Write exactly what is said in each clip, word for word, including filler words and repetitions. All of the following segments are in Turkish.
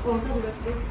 Orta bırakayım.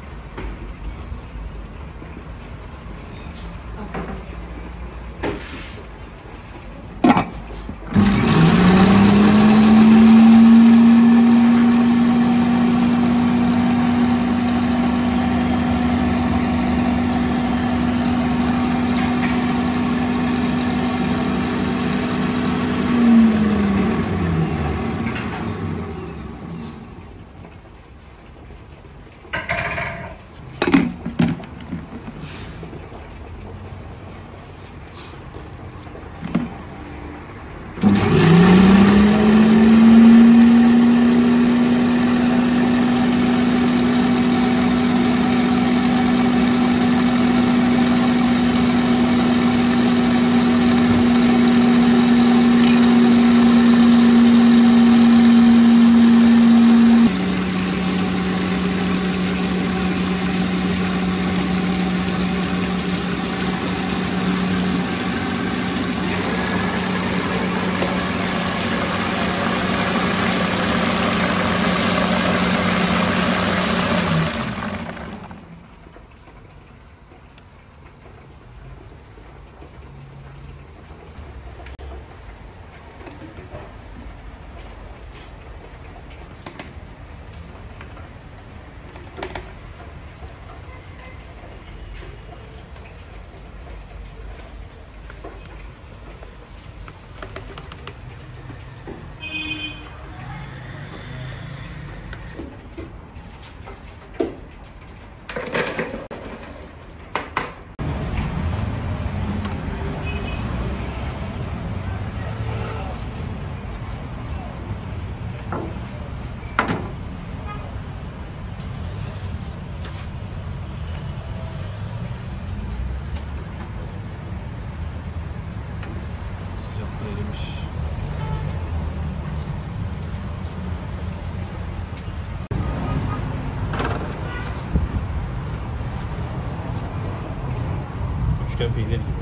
Üçgen peynir gibi.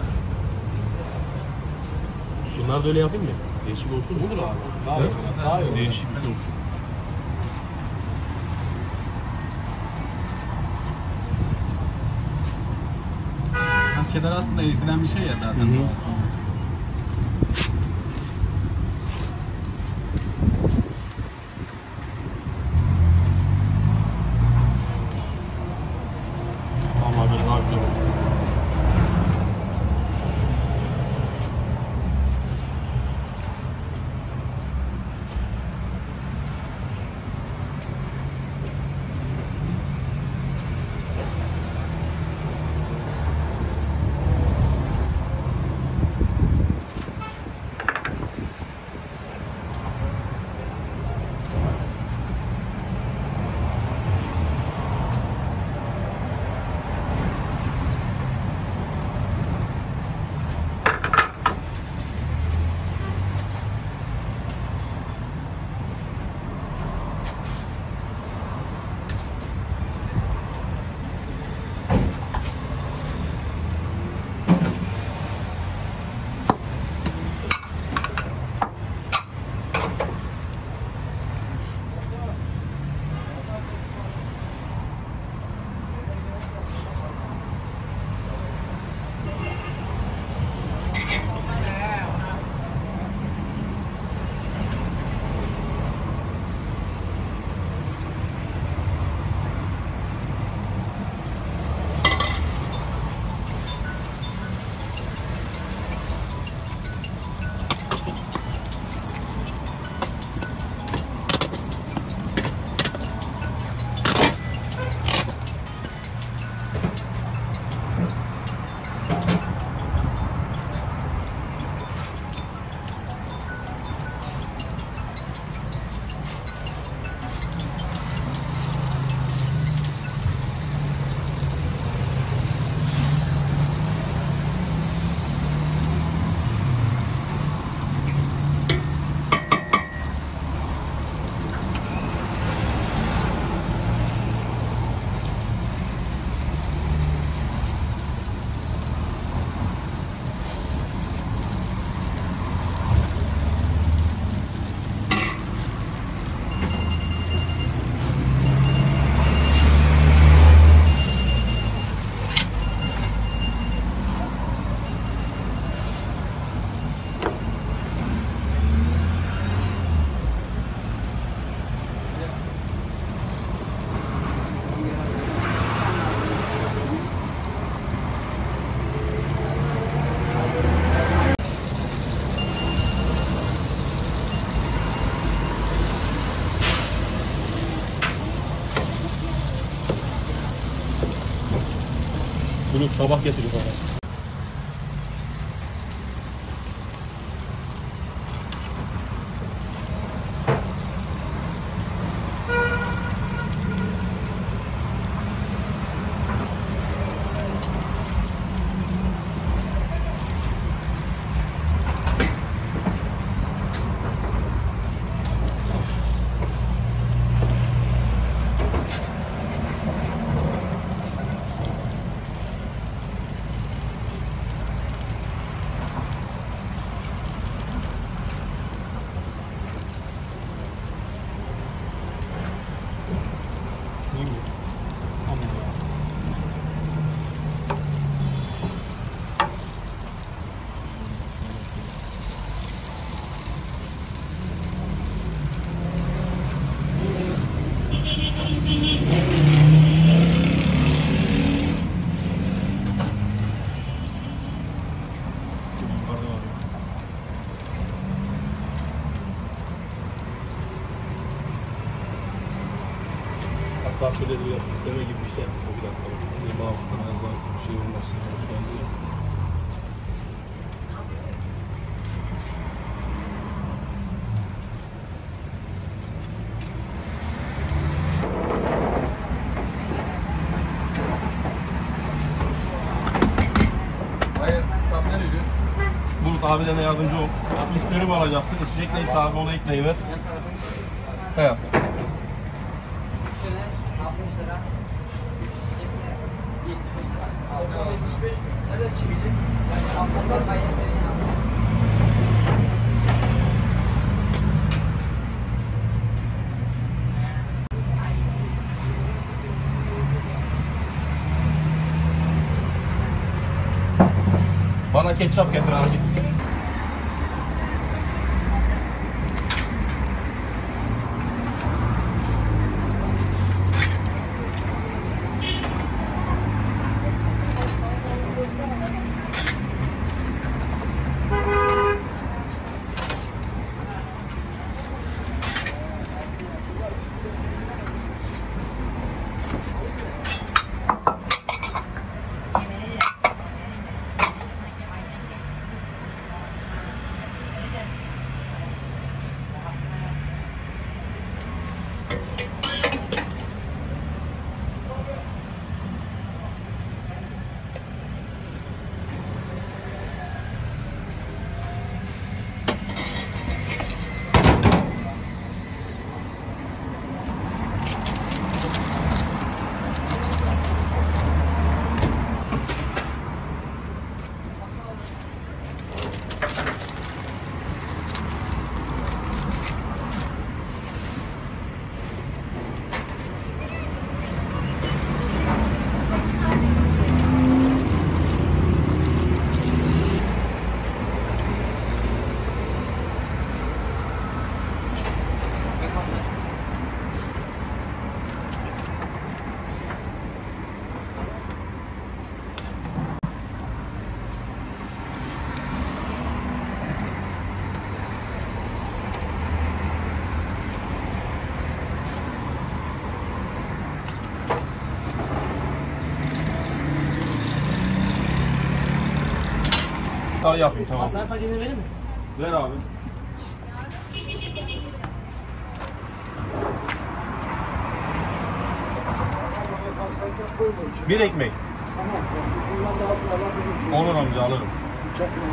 Bunlar da öyle yapayım mı? Değişik olsun. Olur abi. Daha iyi. Daha iyi. Değişik bir şey olsun. Yani cheddar aslında eritilen bir şey ya zaten. Hı hı. Vallahi böyle daha güzel oldu. Bunu sabah getirdik ona. Hatta şöyle biraz süsleme gibi bir şey yapmış o bir dakika. Şöyle bazı biraz daha şey olmasın. Hoş geldi. Hayır, sen ne diyorsun? Bulut abilerine yardımcı ol. Müşteri mi alacaksın? İçecek neyse abi onu ekleyiver. He. altmış lira. yetmiş beş lira. Toplam yetmiş beş mi? Nerede çekici? Yani altından bayağı senin ya. Bana ketçap getir acil. Daha yapayım tamam. Pastane paketini vereyim mi? Ver abi. Bir ekmek. Tamam. Ucundan daha fazla bir ucundan. Olur amca alırım. Uçak mı?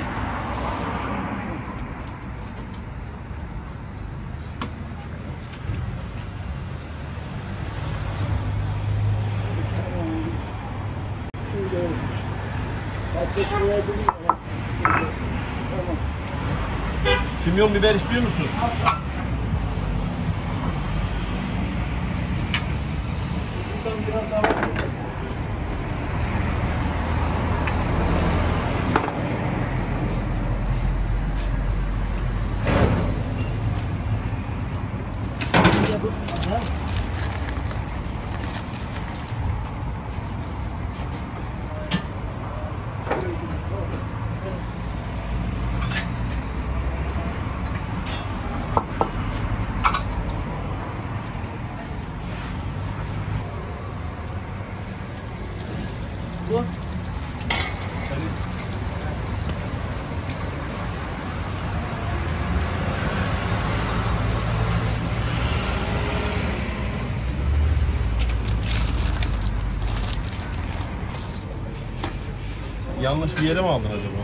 Şöyle olmuş. Ateş koyabilir miyim? Tamam. Kimyon biber istiyor musun? Ucundan biraz daha var. Bu. Yanlış bir yere mi aldın acaba?